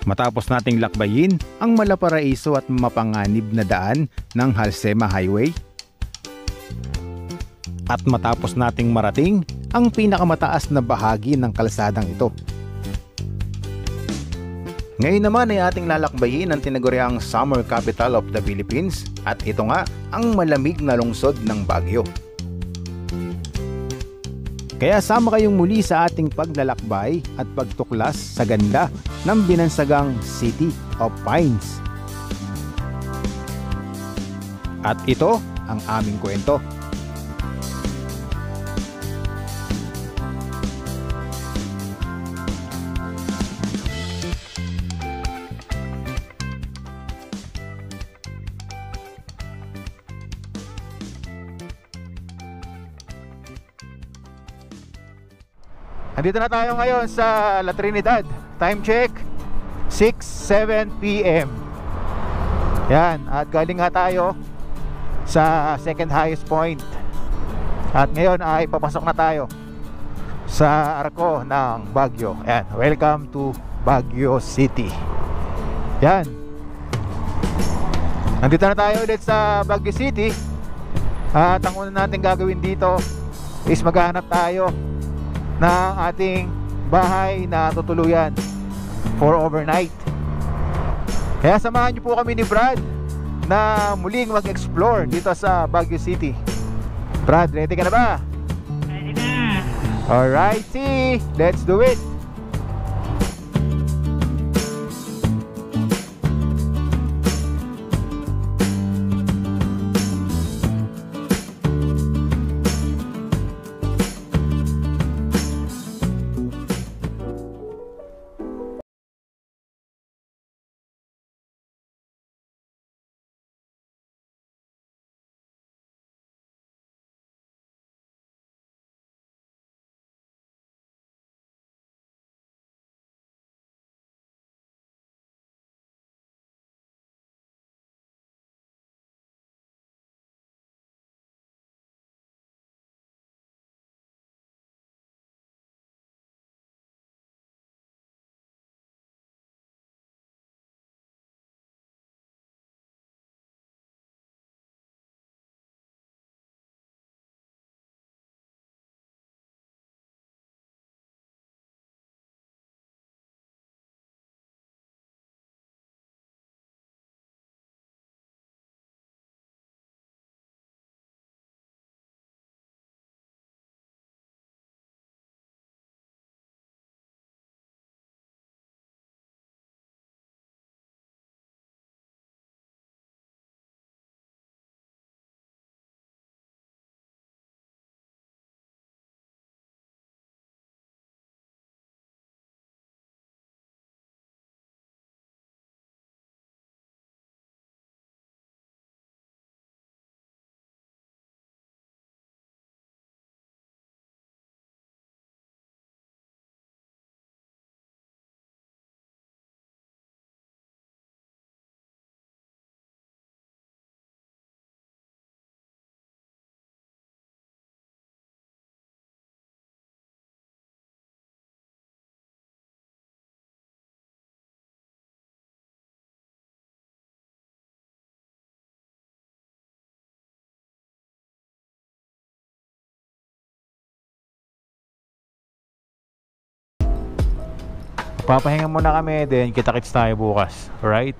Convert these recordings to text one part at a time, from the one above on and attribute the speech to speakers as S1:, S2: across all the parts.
S1: Matapos nating lakbayin ang malaparaiso at mapanganib na daan ng Halsema Highway, at matapos nating marating ang pinakamataas na bahagi ng kalsadang ito, ngayon naman ay ating lalakbayin ang tinaguriang Summer Capital of the Philippines, at ito nga ang malamig na lungsod ng Baguio. Kaya sama kayong muli sa ating paglalakbay at pagtuklas sa ganda ng binansagang City of Pines. At ito ang aming kwento. Andito na tayo ngayon sa La Trinidad. Time check 6:07 PM. Yan, at galing nga tayo sa second highest point. At ngayon ay papasok na tayo sa arko ng Baguio. Yan, welcome to Baguio City. Yan. Andito na tayo ulit sa Baguio City. At ang una natin gagawin dito is maghahanap tayo ng ating bahay na tutuluyan for overnight. Kaya samahan niyo po kami ni Brad na muling mag-explore dito sa Baguio City. Brad, ready ka na ba?
S2: Ready na.
S1: Alrighty, let's do it. Papahinga muna kami, then kita-kits tayo bukas. Alright?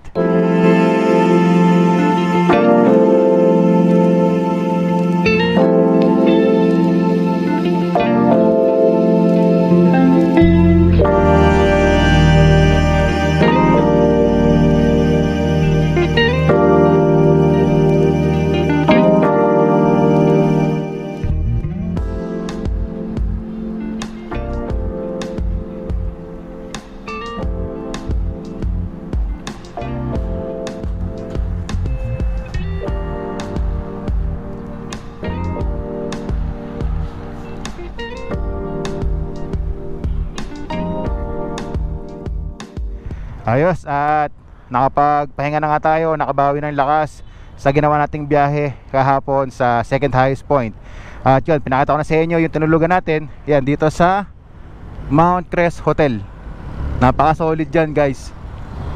S1: Ayos, at nakapagpahinga na nga tayo, nakabawi ng lakas sa ginawa nating biyahe kahapon sa second highest point. At yun, pinakita ko na sa inyo yung tinulugan natin. Yan, dito sa Mount Crest Hotel. Napaka solid dyan guys.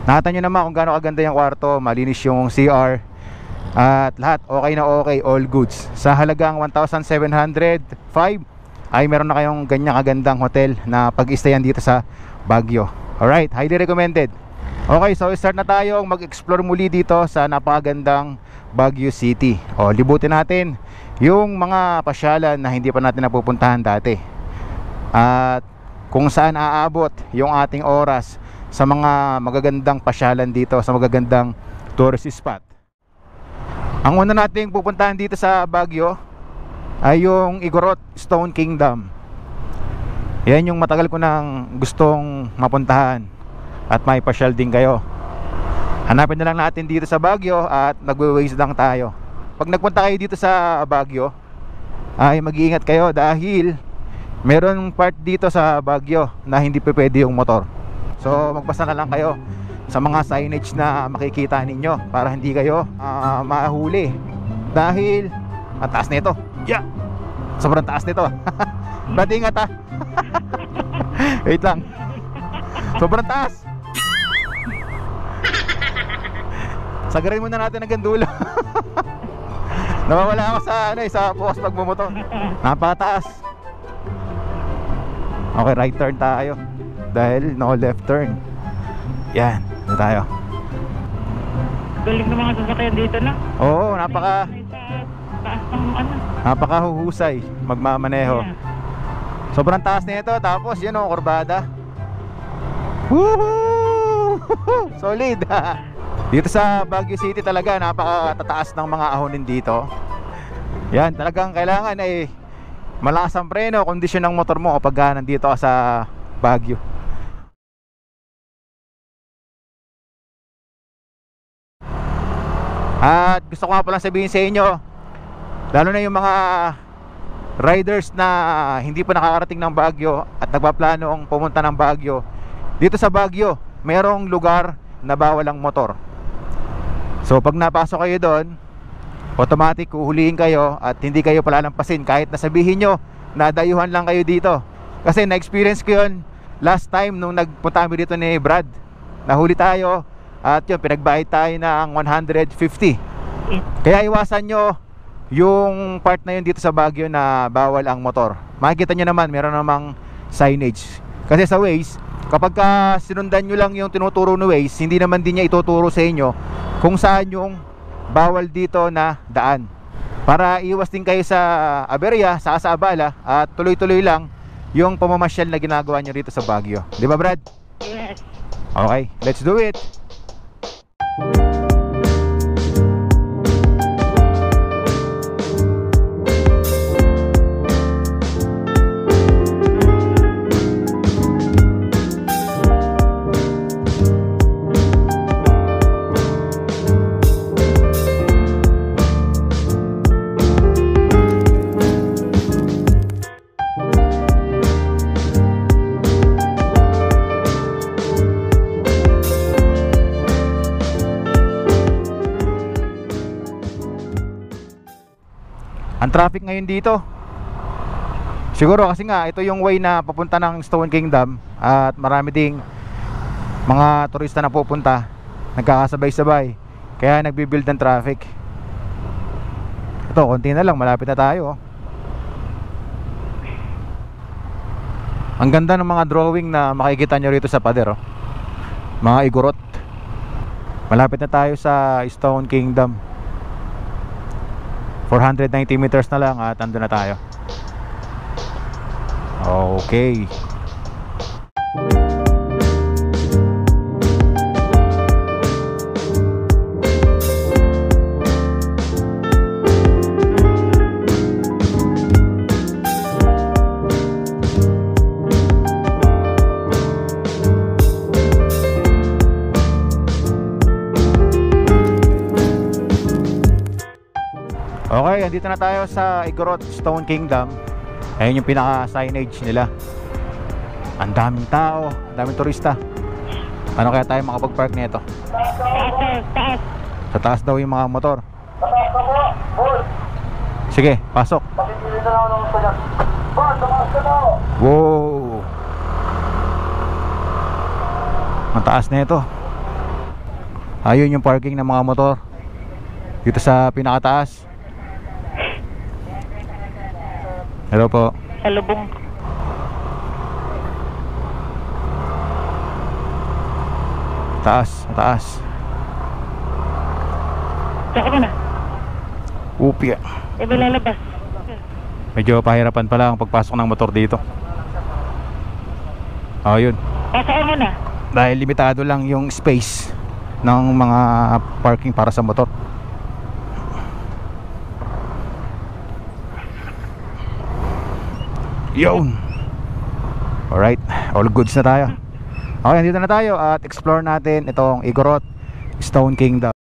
S1: Nakita nyo naman kung gaano kaganda yung kwarto, malinis yung CR, at lahat okay na okay, all goods. Sa halagang 1,705 ay meron na kayong ganyang kagandang hotel na pag-stayan dito sa Baguio. Alright, highly recommended. Okay, so start na tayo mag-explore muli dito sa napakagandang Baguio City. O, libutin natin yung mga pasyalan na hindi pa natin napupuntahan dati, at kung saan aabot yung ating oras sa mga magagandang pasyalan dito, sa magagandang tourist spot. Ang una nating pupuntahan dito sa Baguio ay yung Igorot Stone Kingdom. Yan yung matagal ko nang gustong mapuntahan at may pasyal din kayo. Hanapin na lang natin dito sa Baguio at nagwe-waze lang tayo. Pag nagpunta kayo dito sa Baguio ay mag-iingat kayo dahil meron part dito sa Baguio na hindi pa pwede yung motor. So magbasa na lang kayo sa mga signage na makikita ninyo para hindi kayo mahuli. Dahil ang taas nito. Yeah. Sobrang taas nito. Ba't ingat ha? Wait lang. Sobrang taas. Sagarin muna natin hanggang dulo. Nawawala ako sa post pagbumotor. Napakataas. Okay, right turn tayo dahil no left turn. Yan, dito tayo.
S2: Galing ng mga sasakyan dito na.
S1: Oo,
S2: May taas ng ano.
S1: napakahusay magmamaneho.
S2: Yeah.
S1: Sobrang taas nito, tapos yun o, kurbada. Woohoo! Solid. Dito sa Baguio City talaga napakatataas ng mga ahonin dito. Yan, talagang kailangan ay malakas ang preno, kondisyon ng motor mo kapag nandito ka sa Baguio. At gusto ko nga palang sabihin sa inyo, lalo na yung mga riders na hindi pa nakakarating ng Baguio at nagpaplanong pumunta ng Baguio. Dito sa Baguio, mayroong lugar na bawal ang motor. So pag napasok kayo doon, automatic uhulihin kayo at hindi kayo palalampasin kahit nasabihin nyo na dayuhan lang kayo dito. Kasi na-experience ko yun last time nung nagpunta kami dito ni Brad. Nahuli tayo at yun, pinagbayad tayo ng 150. Kaya iwasan nyo yung part na yun dito sa Baguio na bawal ang motor. Makikita nyo naman, meron namang signage. Kasi sa Waze, kapag sinundan nyo lang yung tinuturo ni Waze, hindi naman din niya ituturo sa inyo kung saan yung bawal dito na daan, para iwas din kayo sa aberya, sa abala, at tuloy-tuloy lang yung pamamasyal na ginagawa nyo rito sa Baguio. Di ba, Brad?
S2: Yes.
S1: Okay, let's do it. Ang traffic ngayon dito, siguro kasi nga ito yung way na papunta ng Stone Kingdom at marami ding mga turista na pupunta, nagkakasabay-sabay, kaya nagbibuild ng traffic. Ito, konti na lang, malapit na tayo. Ang ganda ng mga drawing na makikita nyo rito sa pader, oh. Mga igorot. Malapit na tayo sa Stone Kingdom. 490 meters na lang at andun na tayo. Okay. Okay, andito na tayo sa Igorot Stone Kingdom. Ayun yung pinaka-signage nila. Ang daming tao, ang daming turista. Ano kaya tayo makapag-park nito?
S2: Taas.
S1: Sa taas daw yung mga motor. Sige, pasok. Wow! Ang taas na ito. Ayun yung parking ng mga motor dito sa pinakataas. Hello po.
S2: Salubong.
S1: Taas.
S2: Saka mo na.
S1: Upya.
S2: Iba lalabas.
S1: Medyo pahirapan pala ang pagpasok ng motor dito. Ayun.
S2: Pasok mo na.
S1: Dahil limitado lang yung space ng mga parking para sa motor. Yun. Alright, all goods na tayo. Okay, dito na tayo at explore natin itong Igorot Stone Kingdom.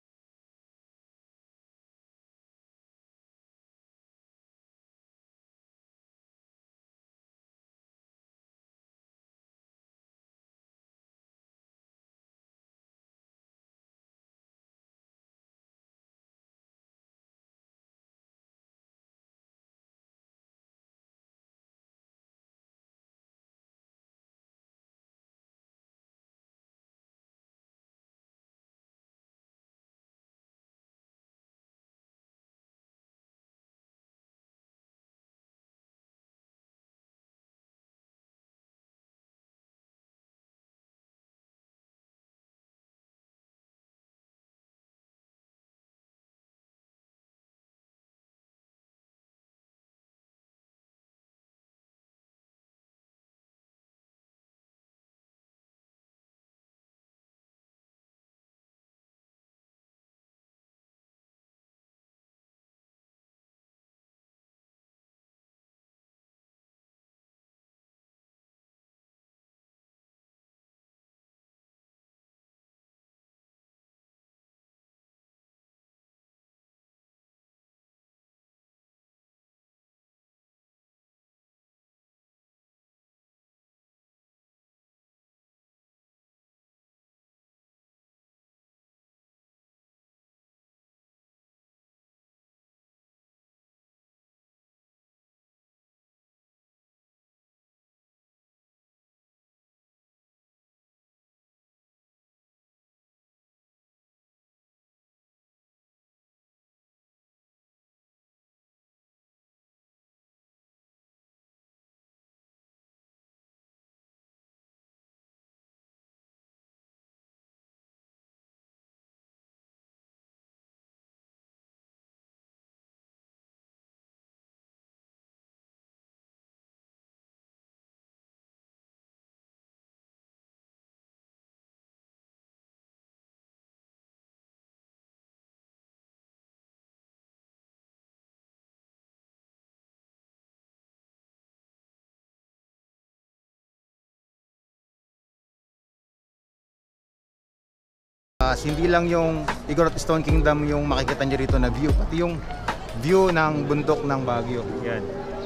S1: Hindi lang yung Igorot Stone Kingdom yung makikita nyo rito na view, pati yung view ng bundok ng Baguio. Yan.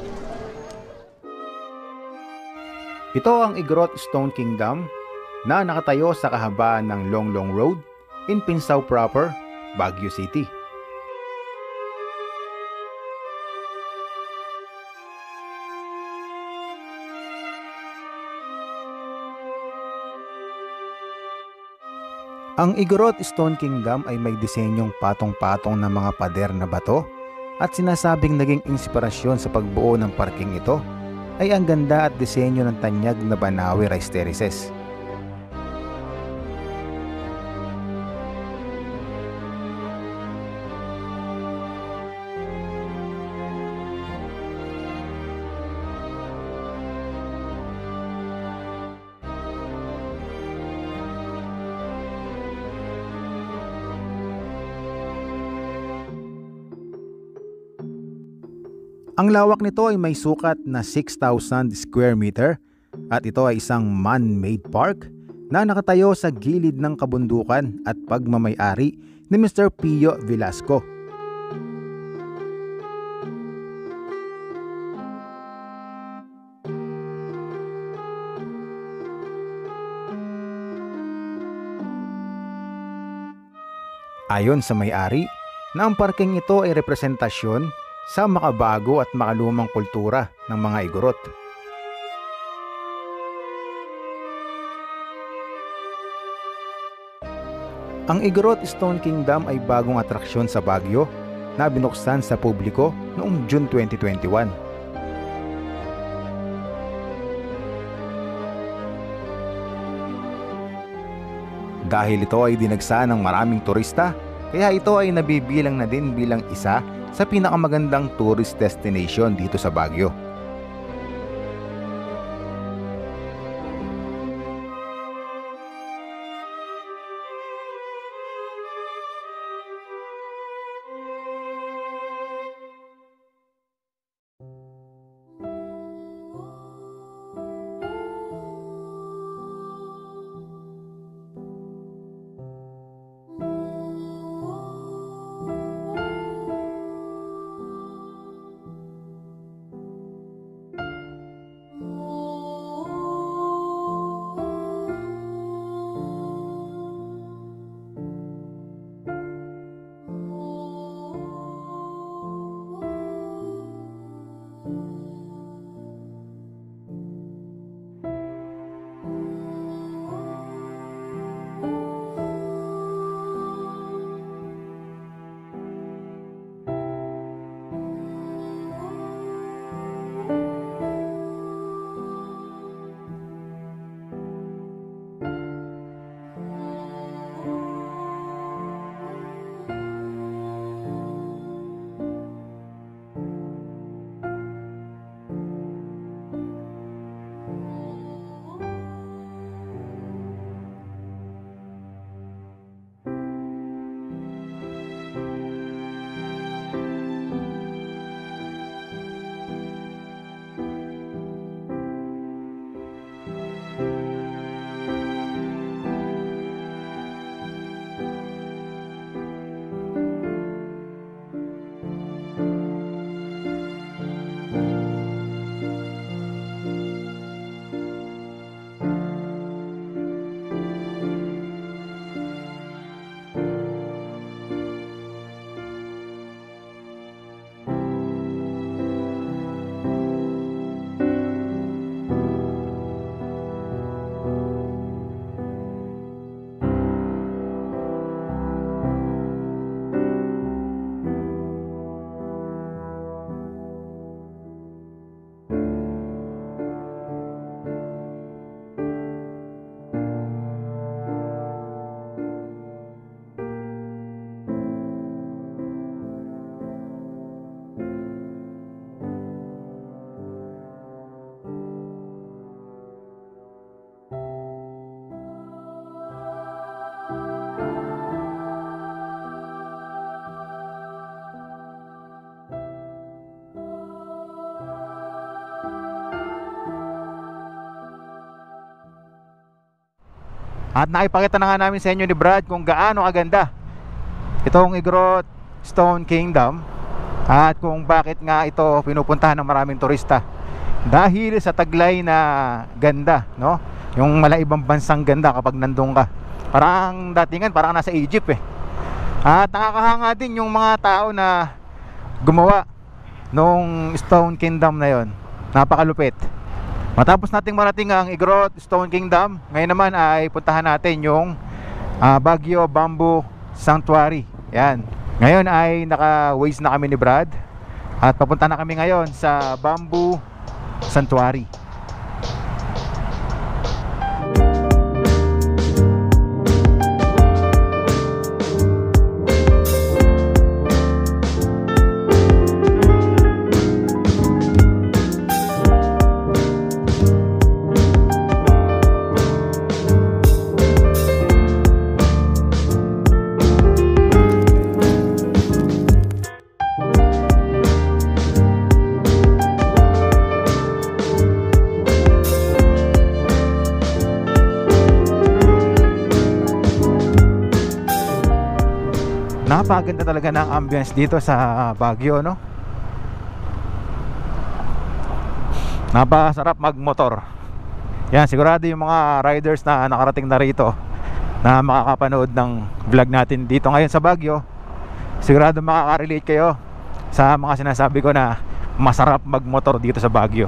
S1: Ito ang Igorot Stone Kingdom na nakatayo sa kahabaan ng Longlong Road in Pinsao proper, Baguio City. Ang Igorot Stone Kingdom ay may disenyong patong-patong na mga pader na bato at sinasabing naging inspirasyon sa pagbuo ng parking ito ay ang ganda at disenyo ng tanyag na Banawe rice terraces. Ang lawak nito ay may sukat na 6,000 square meter at ito ay isang man-made park na nakatayo sa gilid ng kabundukan at pagmamay-ari ni Mr. Pio Velasco. Ayon sa may-ari, na ang parking ito ay representasyon sa makabago at makalumang kultura ng mga Igorot. Ang Igorot Stone Kingdom ay bagong atraksyon sa Baguio na binuksan sa publiko noong June 2021. Dahil ito ay dinagsa ng maraming turista, kaya ito ay nabibilang na din bilang isa sa pinakamagandang tourist destination dito sa Baguio. At naipakita na nga namin sa inyo ni Brad kung gaano kaganda itong Igorot Stone Kingdom at kung bakit nga ito pinupuntahan ng maraming turista. Dahil sa taglay na ganda, no? Yung malaibang bansang ganda kapag nandun ka. Parang datingan, parang nasa Egypt eh. At nakakahanga din yung mga tao na gumawa nung Stone Kingdom na yon. Napakalupit. Matapos nating marating ang Igorot Stone Kingdom, ngayon naman ay puntahan natin yung Baguio Bamboo Sanctuary. Yan. Ngayon ay naka-Waze na kami ni Brad at papunta na kami ngayon sa Bamboo Sanctuary. Napakaganda talaga ng ambience dito sa Baguio, no? Napakasarap magmotor. Yan, sigurado yung mga riders na nakarating na rito na makakapanood ng vlog natin dito ngayon sa Baguio, sigurado makaka-relate kayo sa mga sinasabi ko na masarap magmotor dito sa Baguio.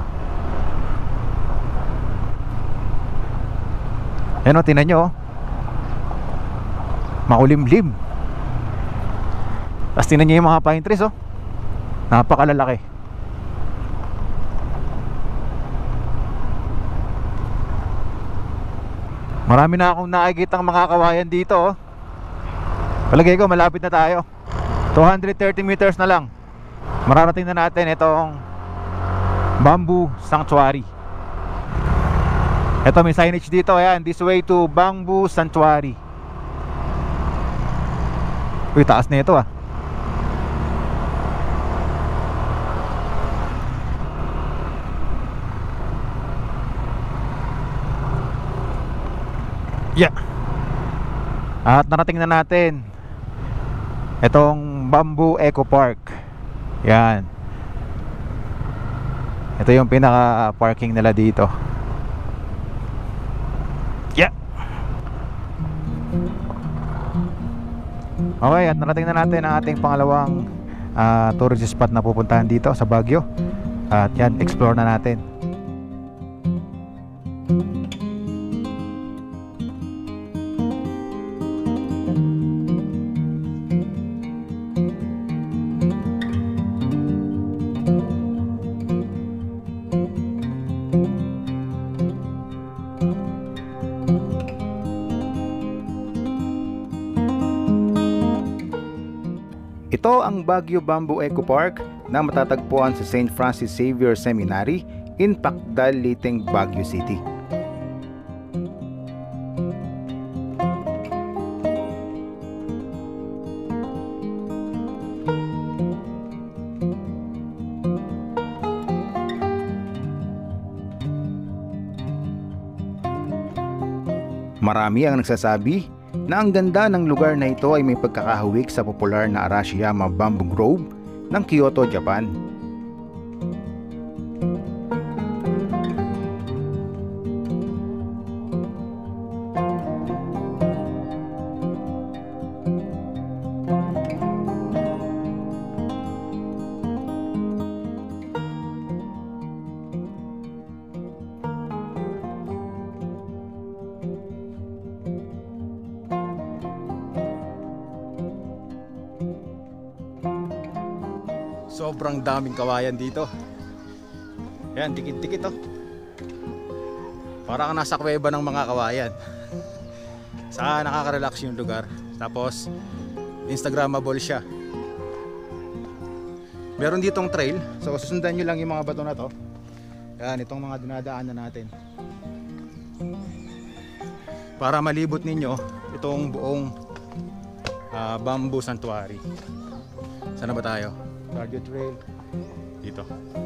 S1: Yan o, tingnan nyo. makulimlim. Tapos tingnan nyo yung mga pine trees, oh. Napakalalaki. Marami na akong nakikitang mga kawayan dito, oh. Palagay ko malapit na tayo. 230 meters na lang, mararating na natin itong Bamboo Sanctuary. Ito, may signage dito, ayan, this way to Bamboo Sanctuary. Uy, taas na ito, ah. Yeah. At narating na natin itong Bamboo Eco Park. Yan. Ito yung pinaka parking nila dito. Yeah. Okay, at narating na natin ang ating pangalawang tourist spot na pupuntahan dito sa Baguio. At yan, explore na natin. Ito ang Baguio Bamboo Eco Park na matatagpuan sa St. Francis Xavier Seminary in Pacdal, Liteng, Baguio City. Marami ang nagsasabi na ang ganda ng lugar na ito ay may pagkakahawig sa popular na Arashiyama Bamboo Grove ng Kyoto, Japan. Sobrang daming kawayan dito. Ayan, dikit-dikit, oh. Parang nasa kuweba ng mga kawayan. Saka nakaka-relax yung lugar. Tapos Instagrammable siya. Meron ditong trail. So susundan nyo lang yung mga bato na to. Ayan, itong mga dinadaanan natin, para malibot ninyo itong buong Bamboo Sanctuary. Sana ba tayo? Cardio Trail dito.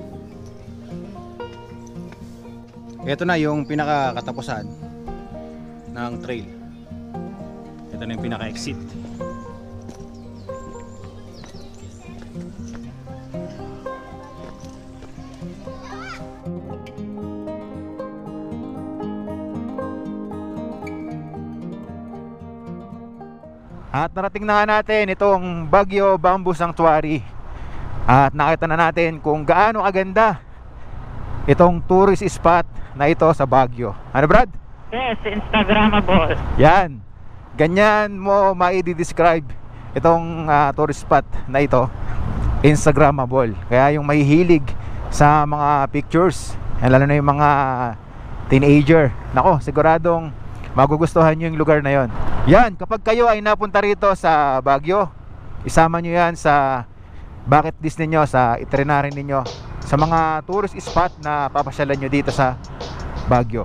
S1: Ito na yung pinaka-katapusan ng trail. Ito na yung pinaka-exit. At narating na nga natin itong Baguio Bamboo Sanctuary. At nakita na natin kung gaano kaganda itong tourist spot na ito sa Baguio. Ano, Brad?
S2: Yes, Instagrammable.
S1: Yan. Ganyan mo mai-describe itong tourist spot na ito. Instagrammable. Kaya yung mahihilig sa mga pictures, lalo na yung mga teenager, nako, siguradong magugustuhan nyo yung lugar na yon. Yan, kapag kayo ay napunta rito sa Baguio, isama nyo yan sa bucket list ninyo, sa itinerary ninyo, sa mga tourist spot na papasyalan nyo dito sa Baguio.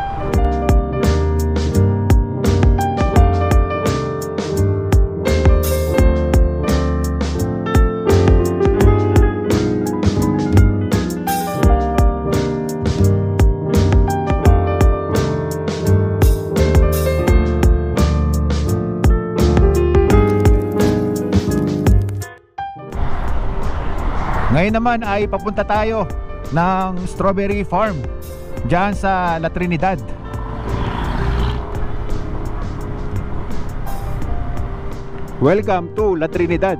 S1: Ngayon naman ay papunta tayo ng strawberry farm diyan sa La Trinidad. Welcome to La Trinidad.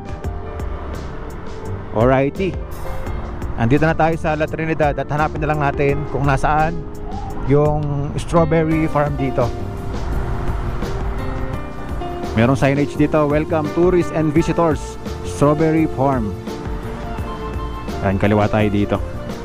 S1: Alrighty, andito na tayo sa La Trinidad at hanapin na lang natin kung nasaan yung strawberry farm dito. Merong signage dito, welcome tourists and visitors, Strawberry Farm. Ayan, kaliwa tayo dito.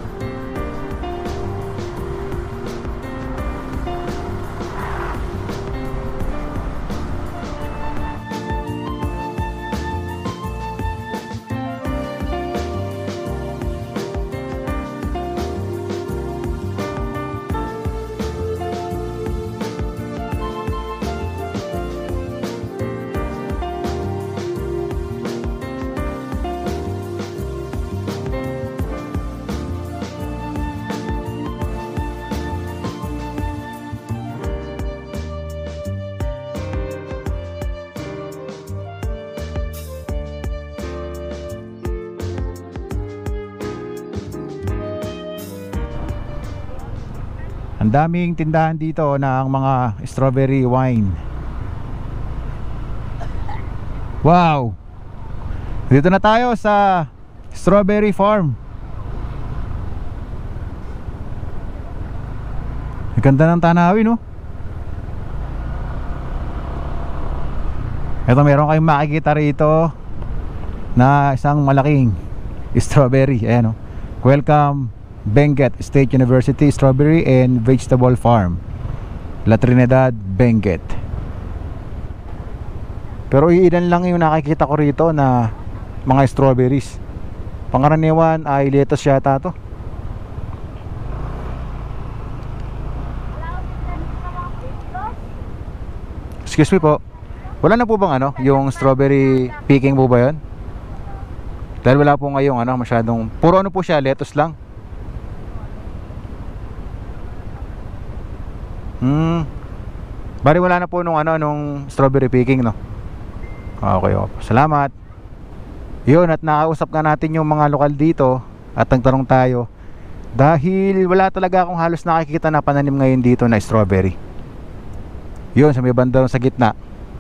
S1: Ang daming tindahan dito ng mga strawberry wine. Wow! Dito na tayo sa Strawberry Farm. Ang ganda ng tanawin, no? Ito, meron kayong makikita rito na isang malaking strawberry. Ayan, no? Welcome Benguet State University Strawberry and Vegetable Farm, La Trinidad, Benguet. Pero ilan lang yung nakikita ko rito na mga strawberries. Pangkaraniwan ay lettuce yata to. Excuse me po, wala na po bang ano, yung strawberry picking po ba yun? Dahil wala po ngayong ano, masyadong, puro ano po siya, lettuce lang. Bari wala na po nung ano, nung strawberry picking, no? Okay, okay. Salamat. Yun, at nakausap nga natin yung mga lokal dito at nagtanong tayo dahil wala talaga akong halos nakikita na pananim ngayon dito na strawberry. Yun, sa may banda sa gitna.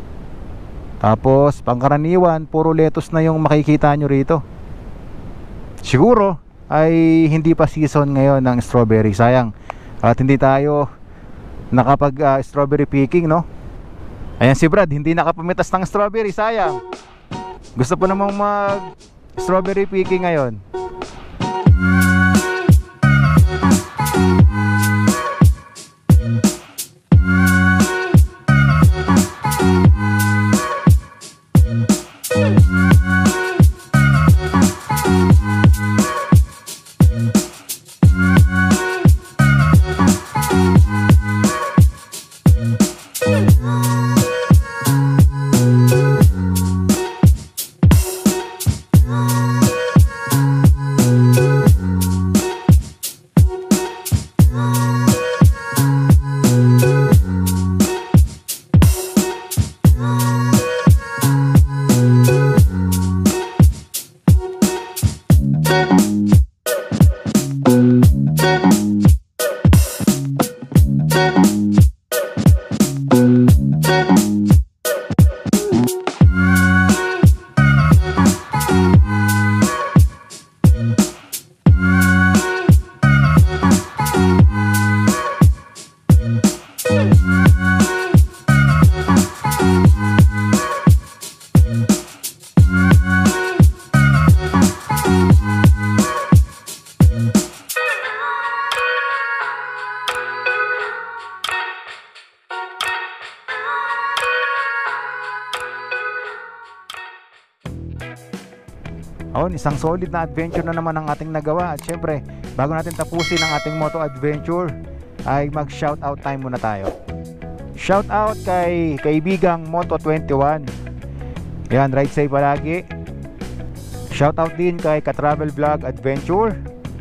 S1: Tapos pangkaraniwan puro lettuce na yung makikita nyo rito. Siguro ay hindi pa season ngayon ng strawberry. Sayang at hindi tayo nakapag strawberry picking, no? Ayan si Brad, hindi nakapamitas ng strawberry. Sayang. Gusto po namang mag strawberry picking ngayon. Isang solid na adventure na naman ang ating nagawa. At syempre, bago natin tapusin ang ating moto adventure, ay mag shoutout time muna tayo. Shoutout kay kaibigang Moto21. Yan, ride safe palagi. Shoutout din kay Ka-Travel Vlog Adventure.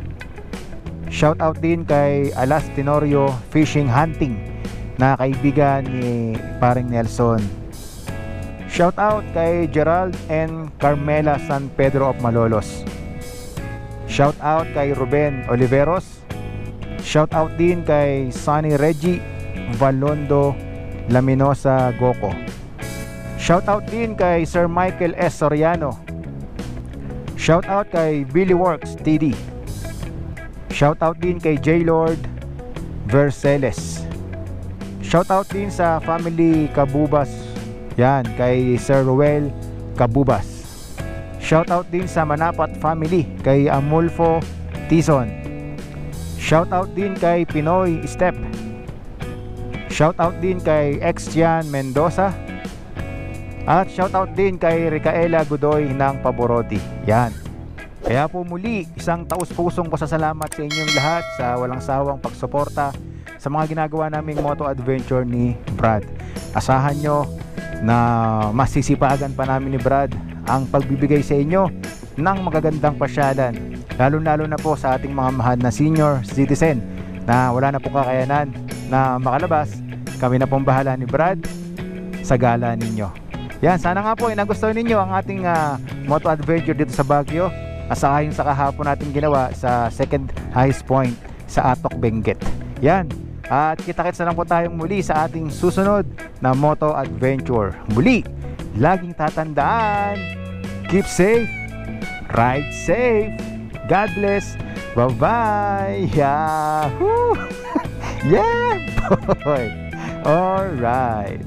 S1: Shoutout din kay Alas Tenorio Fishing Hunting, na kaibigan ni paring Nelson. Shout out kay Gerald and Carmela San Pedro of Malolos. Shout out kay Ruben Oliveros. Shout out din kay Sunny Reggie Valondo Laminosa Goco. Shout out din kay Sir Michael S. Soriano. Shout out kay Billy Works TD. Shout out din kay J. Lord Verceles. Shout out din sa family Kabubas Yan, kay Sir Ruel Kabubas. Shoutout din sa Manapat family, kay Amulfo Tison. Shoutout din kay Pinoy Step. Shoutout din kay Extian Mendoza. At shoutout din kay Ricaela Godoy ng Paborotti. Yan. Kaya po muli, isang taus-pusong pasasalamat sa inyong lahat sa walang sawang pagsuporta sa mga ginagawa naming moto adventure ni Brad. Asahan nyo na masisipagan pa namin ni Brad ang pagbibigay sa inyo ng magagandang pasyalan, lalo-lalo na po sa ating mga mahal na senior citizen na wala na pong kakayanan na makalabas. Kami na pong bahala ni Brad sa gala ninyo. Yan, sana nga po nagustuhan ninyo ang ating moto adventure dito sa Baguio, at saka yung sa kahapon natin ginawa sa second highest point sa Atok, Benguet. Yan, at kita-kits na lang po tayong muli sa ating susunod na moto adventure. Muli, laging tatandaan, keep safe, ride safe, God bless, bye-bye, yahoo. Yeah boy. Alright,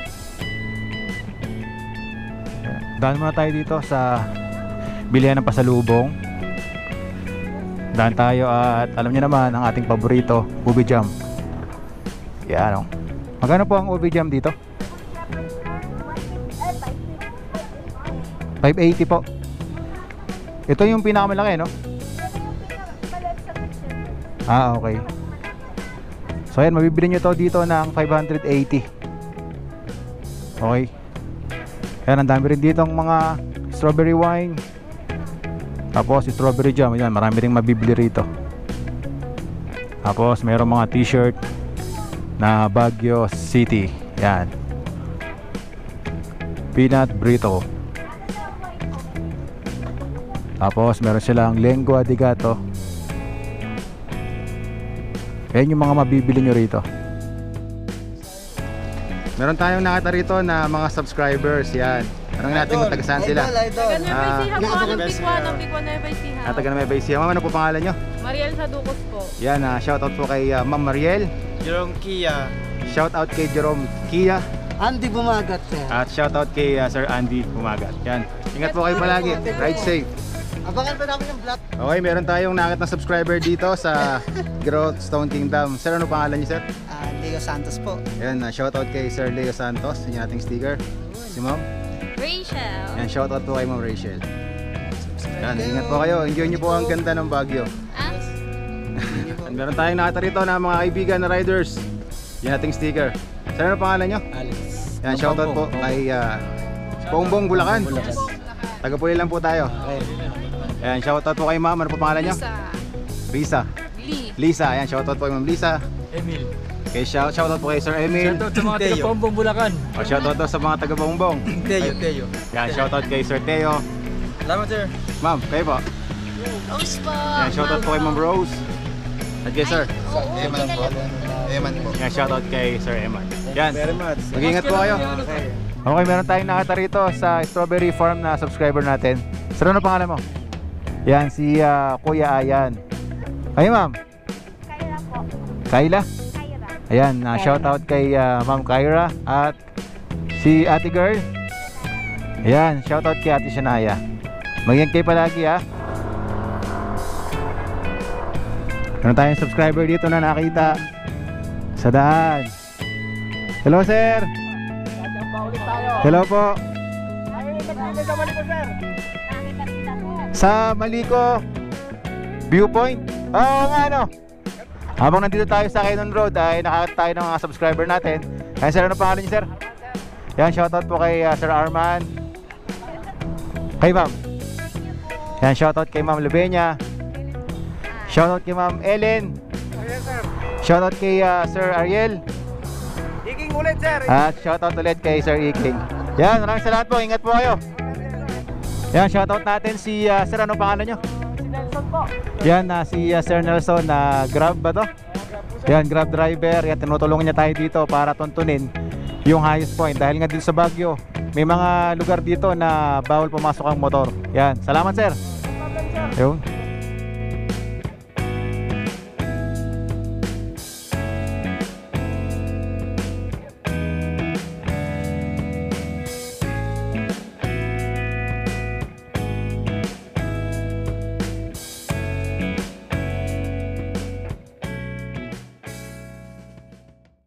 S1: daan muna tayo dito sa bilihan ng pasalubong. Daan tayo at alam niyo naman ang ating paborito, Ubi Jam. Yan o. Magkano po ang Ubi Jam dito? 580 po. Ito yung pinakamalaki, no? Ah, okay. So ayan, mabibili nyo to dito ng 580. Okay. Ayan, ang dami rin dito ang mga strawberry wine, tapos strawberry jam. Ayan, marami rin mabibili rito. Tapos mayroong mga t-shirt na Baguio City. Yan, peanut burrito. Tapos meron silang lengua de gato. Ayan yung mga mabibili nyo rito. Meron tayong nakita rito na mga subscribers. Yan, tanong natin kung taga saan sila.
S3: Taga Nueva Ecija po, ng Big One Nueva Ecija.
S1: Taga Nueva Ecija. Ma'am, ano po pangalan nyo?
S3: Mariel Saducos po.
S1: Yan, shoutout po kay Ma'am Mariel.
S4: Jerome Kia.
S1: Shoutout kay Jerome Kia.
S5: Andy Bumagat, sir.
S1: At shoutout kay Sir Andy Bumagat. Yan, ingat po kayo palagi. Ride safe.
S5: Abangan pa namin yung vlog.
S1: Okay, meron tayong nakita na subscriber dito sa Growth Stone Kingdom. Sir, ano pangalan niyo, sir?
S5: Leo Santos po.
S1: Yan, shoutout kay Sir Leo Santos. Yung ating sticker. Si Ma'am.
S3: Rachel.
S1: Yan, shoutout po kay Ma'am Rachel. Yan, ingat po kayo. Enjoy niyo po ang ganda ng Baguio. At meron tayong nakita rito na mga kaibigan na riders. Yung ating sticker. Sir, ano pangalan niyo?
S4: Alex.
S1: Yan, shoutout po kay Bongbong Bulacan. Taga-Puli lang po tayo. Ayan, shoutout po kay Ma'am. Ano po pangalan niyo? Risa. Lisa. Ayan, shoutout po kay Ma'am Lisa.
S4: Emil.
S1: Okay, shoutout po kay Sir Emil.
S4: Shoutout sa mga taga-Bongbong Bulacan.
S1: O, shoutout sa mga taga-Bongbong.
S4: Teo.
S1: Yan, shoutout kay Sir Teo.
S4: Salamat, sir.
S1: Ma'am, kayo po.
S3: Rose po.
S1: Yan, shoutout po kay Ma'am Rose. At kay Sir.
S4: Eman po. Eman po.
S1: Yan, shoutout kay Sir Eman. Yan,
S4: Very much.
S1: mag-ingat po kayo. Okay, meron tayong nakita rito sa Strawberry Farm na subscriber natin. Sir, ano pangalan mo? Yan, si Kuya Ayan. Ay, Ma'am.
S6: Kyra po.
S1: Kayla?
S6: Kyra.
S1: Ayan, shoutout kay Ma'am Kyra. At si Ate Girl. Ayan, shoutout kay Ate Shanaya. Mag-ingat kayo palagi, ha. Meron tayong subscriber dito na nakita sa daan. Hello, sir. Hello po. Sa Maliko Viewpoint. Oo nga, no. Habang nandito tayo sa Cannon Road ay nakakita tayo ng mga subscriber natin. Ayan, sir, ano pangalan niyo, sir? Yan, shoutout po kay Sir Arman. Kay Ma'am. Yan, shoutout kay Ma'am Lubenia. Shoutout kay Ma'am Ellen. Shoutout kay Sir Ariel.
S4: Iking ulit, sir.
S1: At shoutout ulit kay Sir Iking. Yan, maraming salamat po. Ingat po kayo. Yan, shoutout natin si Sir, ano pangalan nyo?
S4: Si Nelson po.
S1: Yan, si Sir Nelson na Grab ba to? Yan, Grab driver. Yan, tinutulungan niya tayo dito para tuntunin yung highest point. Dahil nga dito sa Baguio, may mga lugar dito na bawal pumasok ang motor. Yan, salamat, sir. Yun.